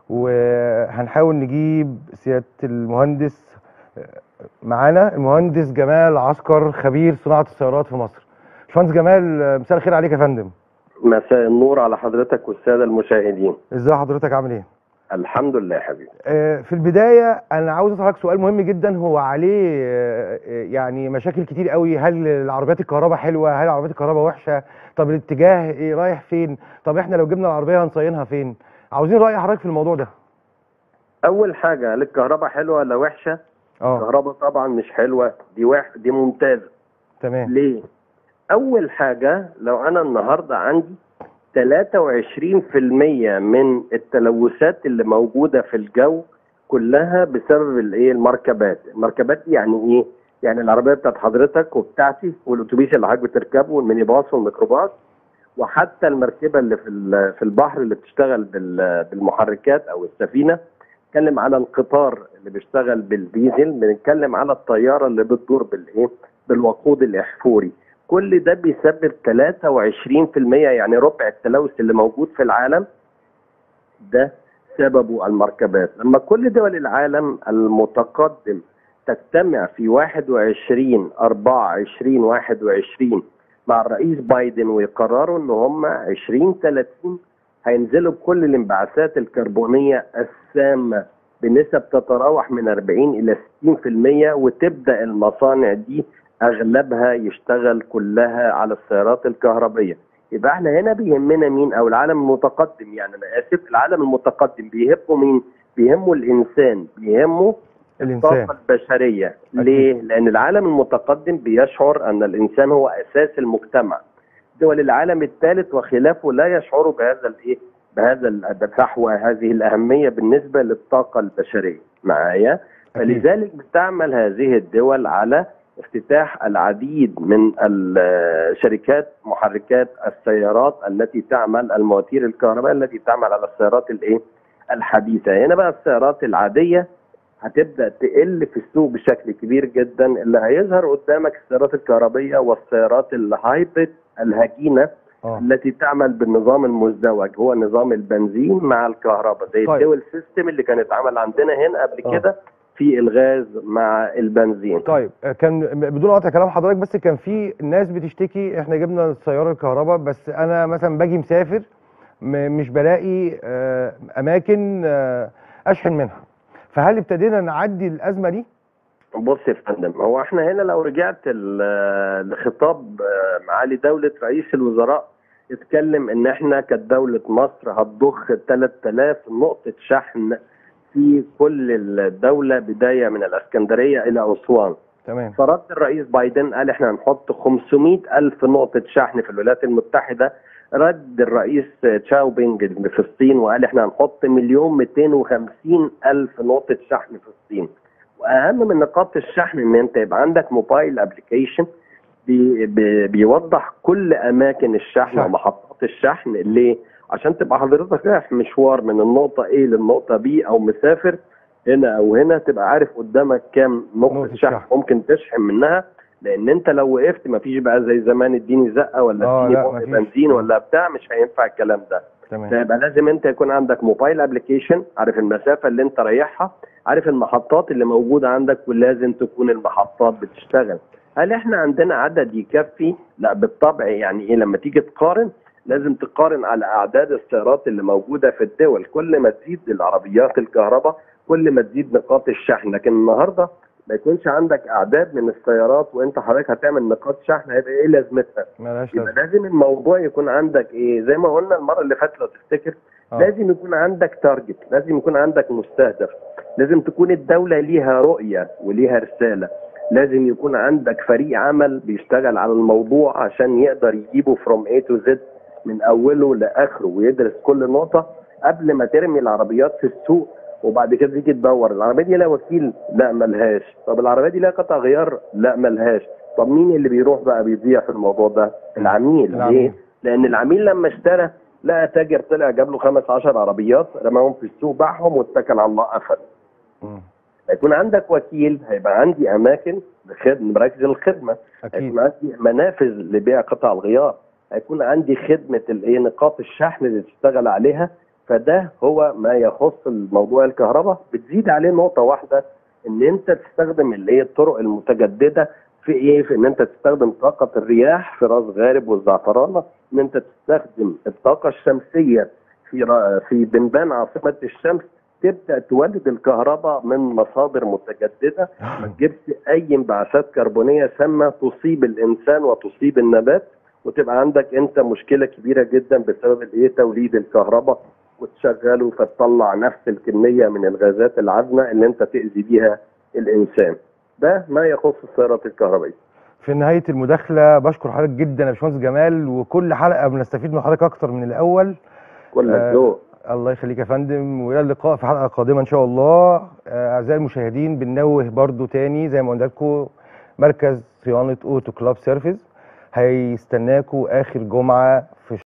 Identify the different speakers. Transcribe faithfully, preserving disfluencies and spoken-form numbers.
Speaker 1: وهنحاول نجيب سيادة المهندس معانا، المهندس جمال عسكر، خبير صناعة السيارات في مصر. باشمهندس جمال، مساء الخير عليك يا فندم.
Speaker 2: مساء النور على حضرتك والسادة المشاهدين.
Speaker 1: ازي حضرتك، عامل ايه؟
Speaker 2: الحمد لله يا حبيبي.
Speaker 1: في البداية أنا عاوز أسألك سؤال مهم جدا، هو عليه يعني مشاكل كتير قوي. هل العربيات الكهرباء حلوة؟ هل العربيات الكهرباء وحشة؟ طب الاتجاه ايه، رايح فين؟ طب احنا لو جبنا العربية هنصينها فين؟ عاوزين رأي حضرتك في الموضوع ده.
Speaker 2: أول حاجة، هل الكهرباء حلوة ولا وحشة؟
Speaker 1: اه
Speaker 2: الكهرباء طبعا مش حلوة، دي وح... دي ممتازة.
Speaker 1: تمام.
Speaker 2: ليه؟ أول حاجة، لو أنا النهاردة عندي ثلاثة وعشرين في المية من التلوثات اللي موجودة في الجو كلها بسبب الايه المركبات. المركبات دي يعني ايه؟ يعني العربية بتاعت حضرتك وبتاعتي والأتوبيس اللي حضرتك بتركبه والميني باص والميكروباص، وحتى المركبة اللي في في البحر اللي بتشتغل بالمحركات أو السفينة. بنتكلم على القطار اللي بيشتغل بالديزل، بنتكلم على الطيارة اللي بتدور بالايه؟ بالوقود الإحفوري. كل ده بيسبب ثلاثة وعشرين في المية، يعني ربع التلوث اللي موجود في العالم ده سببه المركبات. لما كل دول العالم المتقدم تجتمع في واحد وعشرين أربعة عشرين واحد وعشرين مع الرئيس بايدن ويقرروا ان هم عشرين ثلاثين هينزلوا بكل الانبعاثات الكربونيه السامه بنسب تتراوح من أربعين إلى ستين في المية، وتبدا المصانع دي اغلبها يشتغل كلها على السيارات الكهربيه. يبقى احنا هنا بيهمنا مين؟ او العالم المتقدم، يعني انا اسف، العالم المتقدم بيهمه مين؟ بيهمه الانسان، بيهمه
Speaker 1: الإنسان.
Speaker 2: الطاقة البشرية. ليه؟ لأن العالم المتقدم بيشعر أن الإنسان هو أساس المجتمع. دول العالم الثالث وخلافه لا يشعروا بهذا الإيه؟ بهذا الفحوى، هذه الأهمية بالنسبة للطاقة البشرية. معايا؟ فلذلك بتعمل هذه الدول على افتتاح العديد من الشركات محركات السيارات التي تعمل المواتير الكهرباء التي تعمل على السيارات الإيه؟ الحديثة. هنا بقى السيارات العادية هتبدأ تقل في السوق بشكل كبير جدا. اللي هيظهر قدامك السيارات الكهربية والسيارات الهايبريد الهجينة أوه. التي تعمل بالنظام المزدوج، هو نظام البنزين مع الكهرباء، زي طيب. الدول سيستم اللي كانت عمل عندنا هنا قبل أوه. كده في الغاز مع البنزين.
Speaker 1: طيب، كان بدون قطع كلام حضرتك، بس كان في ناس بتشتكي احنا جبنا السيارة الكهرباء بس انا مثلا باجي مسافر مش بلاقي اماكن اشحن منها، فهل ابتدينا نعدي الازمه دي؟
Speaker 2: بص يا فندم، هو احنا هنا لو رجعت لخطاب معالي دوله رئيس الوزراء، اتكلم ان احنا كدوله مصر هتضخ ثلاثة آلاف نقطه شحن في كل الدوله، بدايه من الاسكندريه الى اسوان.
Speaker 1: تمام.
Speaker 2: فرد الرئيس بايدن قال احنا هنحط خمسمائة ألف نقطه شحن في الولايات المتحده. رد الرئيس تشاو بينج في الصين وقال احنا هنحط مليون مئتين وخمسين الف نقطه شحن في الصين. واهم من نقاط الشحن ان انت يبقى عندك موبايل ابلكيشن بي بي بيوضح كل اماكن الشحن ومحطات الشحن. ليه؟ عشان تبقى حضرتك رايح مشوار من النقطه A للنقطه B او مسافر هنا او هنا، تبقى عارف قدامك كام نقطه شحن ممكن تشحن منها. لان انت لو وقفت مفيش بقى زي زمان اديني زقه ولا اديني بوق بنزين ولا بتاع، مش هينفع الكلام ده.
Speaker 1: تمام.
Speaker 2: فيبقى لازم انت يكون عندك موبايل ابلكيشن، عارف المسافه اللي انت رايحها، عارف المحطات اللي موجوده عندك، ولازم تكون المحطات بتشتغل. هل احنا عندنا عدد يكفي؟ لا بالطبع. يعني ايه؟ لما تيجي تقارن لازم تقارن على اعداد السيارات اللي موجوده في الدول. كل ما تزيد العربيات الكهرباء كل ما تزيد نقاط الشحن. لكن النهارده ما يكونش عندك اعداد من السيارات وانت حضرتك هتعمل نقاط شحن، هيبقى ايه لازمتها؟ يبقى لازم الموضوع يكون عندك ايه؟ زي ما قلنا المره اللي فاتت لو تفتكر، أوه. لازم يكون عندك تارجت، لازم يكون عندك مستهدف، لازم تكون الدوله ليها رؤيه وليها رساله، لازم يكون عندك فريق عمل بيشتغل على الموضوع عشان يقدر يجيبه فروم A to Z من اوله لاخره، ويدرس كل نقطه قبل ما ترمي العربيات في السوق وبعد كده تيجي تدور. العربيه دي لها وكيل؟ لا ملهاش. طب العربيه دي لها قطع غيار؟ لا ملهاش. طب مين اللي بيروح بقى بيضيع في الموضوع ده؟ العميل. العميل. ليه؟ لان العميل لما اشترى لقى تاجر طلع جاب له خمس عشر عربيات رماهم في السوق، باعهم واتكل على الله قفل. هيكون عندك وكيل، هيبقى عندي اماكن لخدمه مراكز الخدمه، هيكون عندي منافذ لبيع قطع الغيار، هيكون عندي خدمه الايه نقاط الشحن اللي تشتغل عليها فده هو ما يخص الموضوع الكهرباء. بتزيد عليه نقطه واحده، ان انت تستخدم اللي هي الطرق المتجدده في ايه؟ في ان انت تستخدم طاقه الرياح في راس غارب والزعفرانه، ان انت تستخدم الطاقه الشمسيه في را- في بنبان عاصمه الشمس، تبدا تولد الكهرباء من مصادر متجدده، ما تجيبش اي انبعاثات كربونيه سامه تصيب الانسان وتصيب النبات، وتبقى عندك انت مشكله كبيره جدا بسبب الايه؟ توليد الكهرباء، وتشغله فتطلع نفس الكميه من الغازات العازمه اللي انت تاذي بيها الانسان. ده ما يخص السيارات الكهربائيه.
Speaker 1: في نهايه المداخله بشكر حضرتك جدا يا باشمهندس جمال، وكل حلقه بنستفيد من حضرتك اكتر من الاول.
Speaker 2: كلك
Speaker 1: آه
Speaker 2: ذوق.
Speaker 1: الله يخليك يا فندم، والى اللقاء في حلقه قادمه ان شاء الله. آه، اعزائي المشاهدين، بننوه برضو تاني زي ما قلنا لكم، مركز صيانه اوتو كلاب سيرفيس هيستناكوا اخر جمعه في